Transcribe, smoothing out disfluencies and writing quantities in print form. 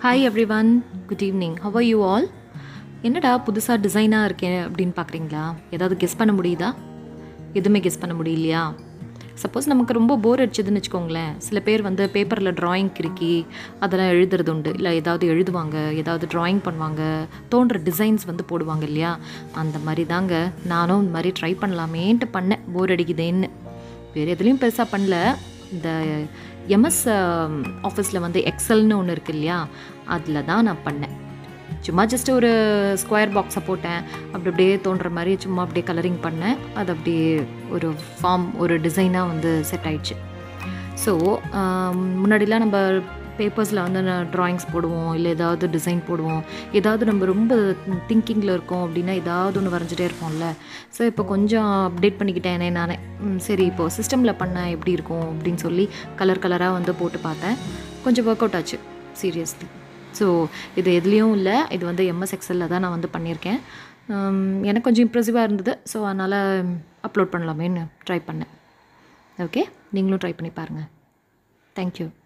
Hi everyone, good evening. How are you all? என்னடா புதுசாக டிசைனாக இருக்கேன் அப்படின்னு பார்க்குறீங்களா? ஏதாவது கெஸ் பண்ண முடியுதா? எதுவுமே கெஸ் பண்ண முடியலையா? சப்போஸ் நமக்கு ரொம்ப போர் அடிச்சதுன்னு வச்சுக்கோங்களேன், சில பேர் வந்து பேப்பரில் ட்ராயிங் கிறுக்கி அதெல்லாம் எழுதுறது உண்டு. இல்லை ஏதாவது எழுதுவாங்க, ஏதாவது ட்ராயிங் பண்ணுவாங்க, தோன்ற டிசைன்ஸ் வந்து போடுவாங்க இல்லையா? அந்த மாதிரி தாங்க நானும் இந்த மாதிரி ட்ரை பண்ணலாமேன்ட்டு பண்ணேன், போர் அடிக்குதேன்னு. வேறு எதுலேயும் பெருசாக பண்ணல. இந்த எம்எஸ் ஆஃபீஸில் வந்து எக்ஸல்னு ஒன்று இருக்குது இல்லையா, அதில் தான் நான் பண்ணேன். சும்மா ஜஸ்ட் ஒரு ஸ்கொயர் பாக்ஸை போட்டேன், அப்படி அப்படியே தோன்ற மாதிரி சும்மா அப்படியே கலரிங் பண்ணேன். அது அப்படியே ஒரு ஃபார்ம், ஒரு டிசைனாக வந்து செட் ஆயிடுச்சு. ஸோ முன்னாடிலாம் நம்ம பேப்பர்ஸில் வந்து ட்ராயிங்ஸ் போடுவோம், இல்லை ஏதாவது டிசைன் போடுவோம். ஏதாவது நம்ம ரொம்ப திங்கிங்கில் இருக்கோம் அப்படின்னா ஏதாவது ஒன்று வரைஞ்சிட்டே இருப்போம்ல. ஸோ இப்போ கொஞ்சம் அப்டேட் பண்ணிக்கிட்டேனே நானே. சரி, இப்போது சிஸ்டமில் பண்ணால் எப்படி இருக்கும் அப்படின்னு சொல்லி கலர் கலராக வந்து போட்டு பார்த்தேன். கொஞ்சம் ஒர்க் அவுட் ஆச்சு, சீரியஸ்லி. ஸோ இது எதுலேயும் இல்லை, இது வந்து எம்எஸ் எக்ஸலில் தான் நான் வந்து பண்ணியிருக்கேன். எனக்கு கொஞ்சம் இம்ப்ரெசிவாக இருந்தது. ஸோ அதனால் அப்லோட் பண்ணலாமேன்னு ட்ரை பண்ணேன். ஓகே, நீங்களும் ட்ரை பண்ணி பாருங்கள். தேங்க்யூ.